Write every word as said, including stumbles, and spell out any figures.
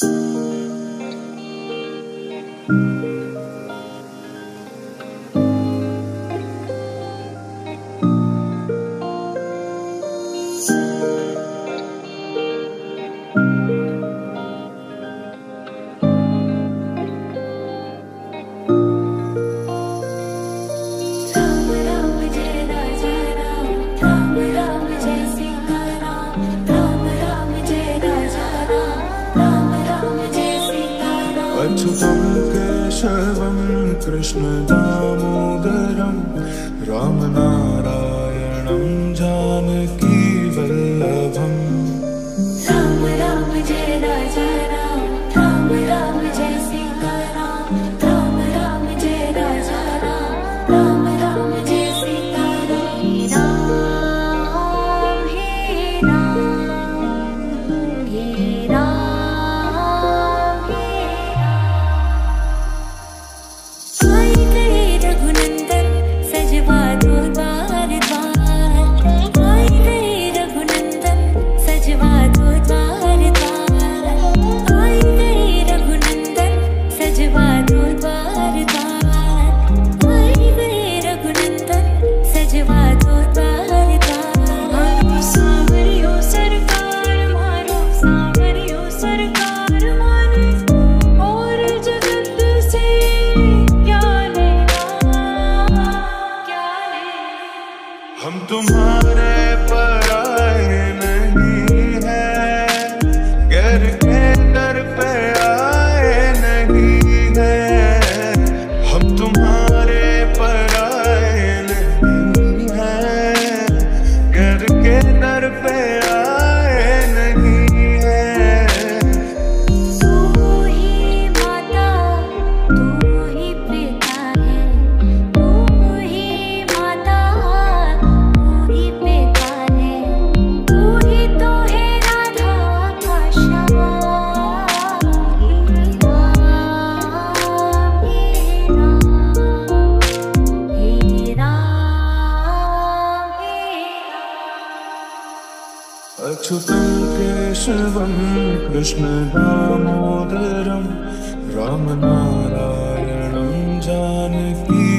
अच्युतं केशवं कृष्ण दामोदरं रामनारायणं जानकी वल्लभम्। राम राम जय राजा राम, राम राम जय सीता राम, राम राम जय राजा राम, राम राम जय सीता राम। हे राम हे राम हे राम। आई गए रघुनंदन सजवा दो द्वार द्वार, आई गए रघुनंदन सजवा दो द्वार द्वार, आई गए रघुनंदन सजवा दो द्वार द्वार, आई गए रघुनंदन सजवा दो द्वार द्वार। मारो सांवरियो सरकार, मारो सांवरियो सरकार मारे, और जगत से क्या लेना क्या लेना। हम तुम्हारे पराए नहीं हैं, गैर के दर पे आए नहीं हैं। हम तुम्हारे पराए नहीं हैं, गैर के दर पे आए नहीं हैं। तू ही माता तू ही पिता है, तू ही माता तू ही पिता है, तू ही तो है राधा का श्याम। हे राम हे राम हे राम हे राम। अच्युतं केशवं कृष्ण दामोदरं रामनारायणं जानकी